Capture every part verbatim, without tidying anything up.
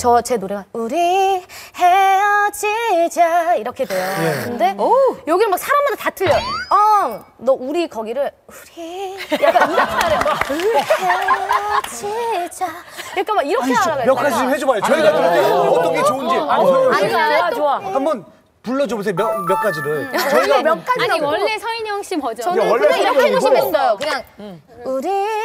저 제 노래가 우리 헤어지자 이렇게 돼요. 예. 근데 여기를 막 사람마다 다 틀려. 어, 너 우리 거기를 우리 약간 이렇게 하래요. 헤어지자. 그러니까 막 이렇게 하라고. 몇 가지 좀 해줘봐요. 저희가 들을 때 어떤 게 좋은지. 아니, 좋아, 좋아. 한번 불러줘보세요. 몇, 몇 가지를. 저희가 몇 가지. 아니 원래 서인영 씨 버전. 저는 원래 그냥 이렇게 서인영이고. 해주시면 됐어요. 그냥 음. 우리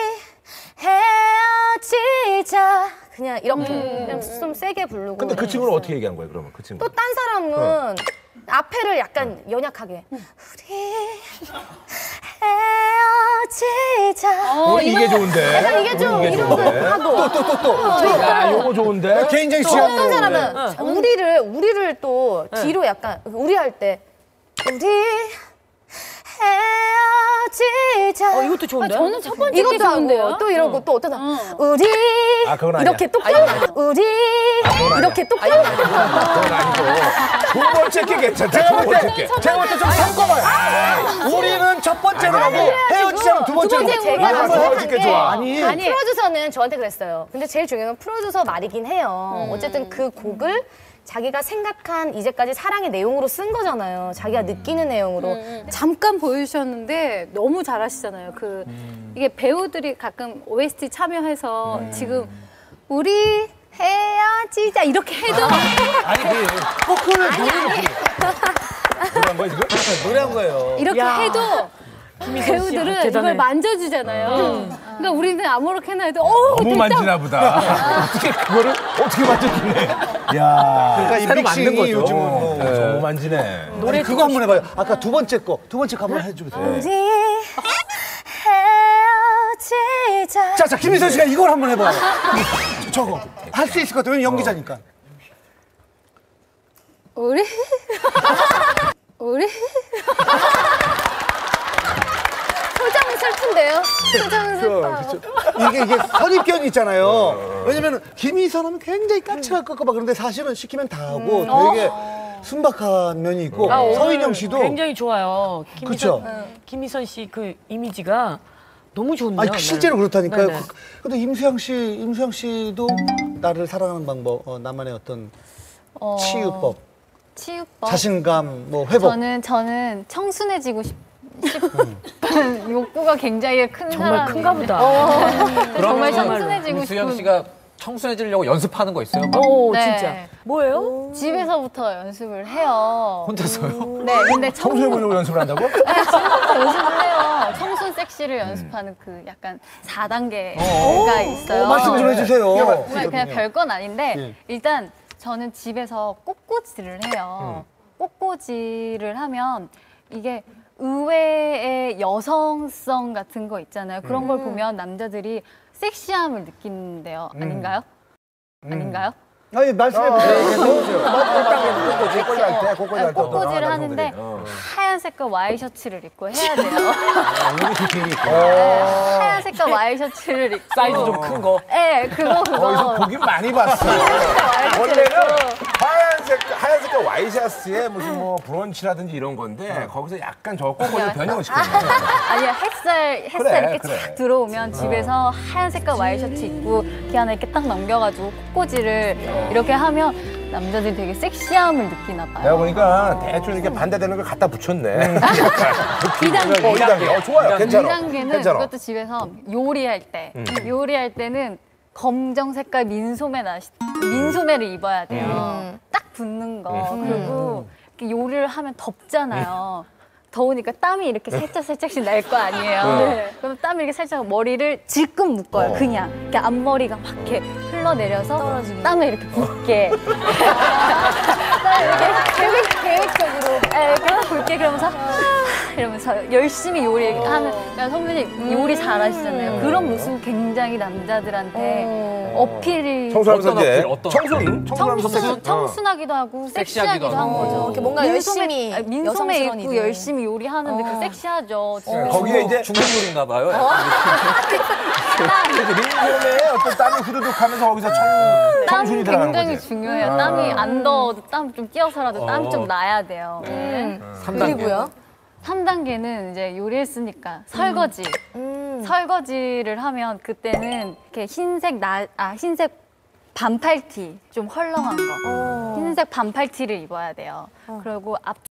헤어지자. 그냥 이렇게 음. 그냥 좀 세게 부르고. 근데 그 친구는 어떻게 얘기한 거예요, 그러면? 그 친구. 또 딴 사람은 어. 앞에를 약간 어. 연약하게. 음. 우리 헤어지자. 어, 이게 좋은데. 약간 이게 좀 이게 이런 좋은데. 거 하고. 또, 또, 또, 또. 어, 야, 요거 좋은데. 개인적인 또 취향. 어떤 사람은 어. 우리를, 우리를 또 뒤로 약간, 우리 할 때. 우리 헤어지자. 어, 이것도 좋은데? 아, 저는 첫 번째 게 이것도 좋은데요? 하고 또 이러고 어. 또 어떤 사람 어. 우리 아, 그건 아니야. 이렇게 똑바로 우리 이렇게 똑바로 그건 아니고. 두 번째 게 괜찮다. 제가 두 볼 번째 때, 게. 제가 볼 때 좀 섞어봐요. 우리는 첫 번째로 하고 헤어지자는 두 번째로. 두 번째 제가 한번 생각한 헤어질게 게 좋아. 아니, 아니. 프로듀서는 저한테 그랬어요. 근데 제일 중요한 건 프로듀서 말이긴 해요. 어쨌든 그 곡을 자기가 생각한 이제까지 사랑의 내용으로 쓴 거잖아요. 자기가 느끼는 내용으로. 음. 잠깐 보여주셨는데 너무 잘하시잖아요. 그 음. 이게 배우들이 가끔 오에스티 참여해서 음. 지금 우리 헤어지자 이렇게 해도 아니, 그. 포크는 노래를 노래한 거야, 지금? 노래한 거예요. 이렇게 야. 해도 배우들은 대단해. 이걸 만져주잖아요. 음. 그러니까 우리는 아무렇게나 해도 어 너무 만지나 보다. 어떻게 그거를 어떻게 만졌길래? 야. 그러니까 이 새로 믹싱이 만든 거죠. 요즘은 뭐. 네. 너무 만지네. 노래 그거 한번 해봐요. 아까 두 번째 거, 두 번째 거 한번 해주세요. 우리 헤어지자. 자, 자, 김희선 씨가 이걸 한번 해봐요. 저거 할 수 있을 것 같아요. 왜냐면 연기자니까. 우리 우리 표정은 슬픈데요? 표정은 슬퍼. 이게 이게 선입견이 있잖아요. 왜냐면 김희선 하면 굉장히 까칠할 것 같고 막 그런데 사실은 시키면 다 하고 되게 순박한 면이 있고 아, 서인영 씨도 굉장히 좋아요. 그쵸? 김희선, 김희선 씨 그 이미지가 너무 좋은데요. 아니 실제로 그렇다니까요. 네네. 근데 임수영 씨, 임수영 씨도 나를 사랑하는 방법, 어, 나만의 어떤 어, 치유법, 치유법. 자신감, 뭐 회복. 저는 저는 청순해지고 싶. 싶은 욕구가 굉장히 큰 정말 사람이에요. 큰가 보다. 정말 청순해지고 임수영 싶은. 씨가 청순해지려고 연습하는 거 있어요? 막 오, 네. 진짜. 뭐예요? 집에서부터 연습을 해요. 혼자서요? 네, 근데 청, 청소해보려고 연습을 한다고? 네, 집에서 연습을 해요. 청순 섹시를 연습하는 그 약간 사 단계가 있어요. 어, 말씀 좀 해주세요. 정말 그냥 별건 아닌데 예. 일단 저는 집에서 꽃꽂이를 해요. 꽃꽂이를 하면 이게 의외의 여성성 같은 거 있잖아요. 그런 걸 보면 남자들이 섹시함을 느낀대요. 아닌가요? 아닌가요? 아니 말씀해보세요. 꽃꽂이, 꽃꽂이 할 때, 꽃꽂이 할 때. 꽃꽂이를 하는데 하얀 색깔 와이셔츠를 입고 해야 돼요. 우리 디테일이 있고. 네, 하얀 색깔 와이셔츠를 입고 사이즈 좀 큰 거. 네, 그거 그거. 거기서 보긴 많이 봤어. 원래는 하얀색, 하얀색깔 와이셔츠에 무슨 뭐 브런치라든지 이런 건데 거기서 약간 저 꽃꽂이로 변형을 시켰네. 아니야 햇살 햇살 그래, 이렇게 그래. 쫙 들어오면 집에서 하얀 색깔 와이셔츠 입고 귀 하나 이렇게 딱 넘겨가지고 꽃꽂이를 이렇게 하면 남자들이 되게 섹시함을 느끼나 봐요. 내가 보니까 대충 이렇게 반대되는 걸 갖다 붙였네. 이 단계. 어, 이 단계. 어, 좋아요. 괜찮아. 이 단계는 괜찮아. 그것도 집에서 요리할 때 요리할 때는 검정 색깔 민소매 나 민소매를 입어야 돼요. 딱 붙는 거. 그리고 이렇게 요리를 하면 덥잖아요. 더우니까 땀이 이렇게 살짝 살짝씩 날 거 아니에요. 네. 그럼 땀이 이렇게 살짝 머리를 질끈 묶어요. 그냥 이렇게 앞머리가 막 이렇게 흘러내려서 땀을 이렇게 붓게. 땀을 이렇게 계획, 계획적으로. 네, 이렇게 붓게 그러면서 이러면서 열심히 요리하는. 그러니까 선배님 요리 잘하시잖아요. 그런 모습 굉장히 남자들한테 어필이. 청소하면서 어떤 이제 어필, 어떤 청순? 청소하면서 청순, 섹시. 청순하기도 하고 섹시하기도, 섹시하기도 한 하고. 거죠. 이렇게 뭔가 열심히 아니, 민소매 여성스러운 입고 이들. 열심히 요리하는데 그 섹시하죠. 네, 거기에 이제 중국 요리인가 봐요. 링몸에 어떤 땀이 후두둑하면서 거기서 청, 땀이 청순이 들어가는 굉장히 거지. 중요해요. 아. 땀이 안 더워도 땀 좀 끼어서라도 땀이 좀 나야 돼요. 네. 삼 단계. 그리고요. 삼 단계는 이제 요리했으니까 설거지. 음. 설거지를 하면 그때는 이렇게 흰색 나, 아 흰색 반팔티 좀 헐렁한 거 흰색 반팔티를 입어야 돼요. 그리고 앞